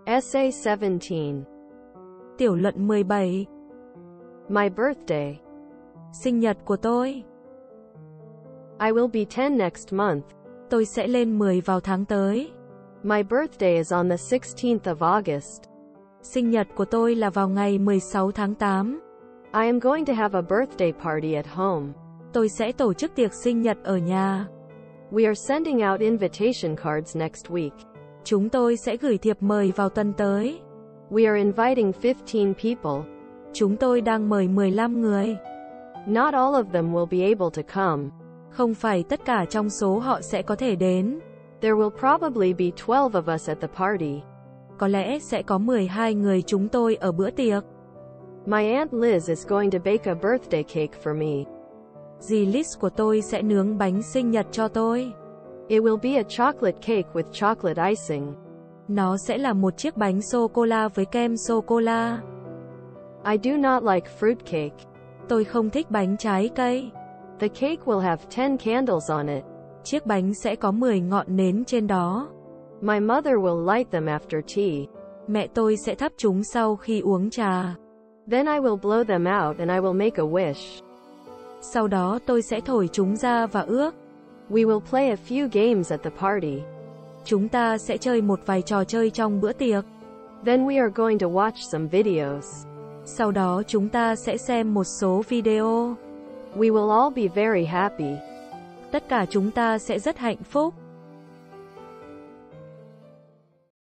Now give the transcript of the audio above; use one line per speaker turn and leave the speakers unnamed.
Essay 17.
Tiểu luận 17.
My birthday.
Sinh nhật của tôi.
I will be 10 next month.
Tôi sẽ lên 10 vào tháng tới.
My birthday is on the 16th of August.
Sinh nhật của tôi là vào ngày 16 tháng 8.
I am going to have a birthday party at home.
Tôi sẽ tổ chức tiệc sinh nhật ở nhà.
We are sending out invitation cards next week.
Chúng tôi sẽ gửi thiệp mời vào tuần tới.
We are inviting 15 people.
Chúng tôi đang mời 15 người.
Not all of them will be able to come.
Không phải tất cả trong số họ sẽ có thể đến.
There will probably be 12 of us at the party.
Có lẽ sẽ có 12 người chúng tôi ở bữa tiệc.
My Aunt Liz is going to bake a birthday cake for me.
Dì Liz của tôi sẽ nướng bánh sinh nhật cho tôi.
It will be a chocolate cake with chocolate icing.
Nó sẽ là một chiếc bánh sô-cô-la với kem sô-cô-la.
I do not like fruit cake.
Tôi không thích bánh trái cây.
The cake will have 10 candles on it.
Chiếc bánh sẽ có 10 ngọn nến trên đó.
My mother will light them after tea.
Mẹ tôi sẽ thắp chúng sau khi uống trà.
Then I will blow them out and I will make a wish.
Sau đó tôi sẽ thổi chúng ra và ước.
We will play a few games at the party.
Chúng ta sẽ chơi một vài trò chơi trong bữa tiệc.
Then we are going to watch some videos.
Sau đó chúng ta sẽ xem một số video.
We will all be very happy.
Tất cả chúng ta sẽ rất hạnh phúc.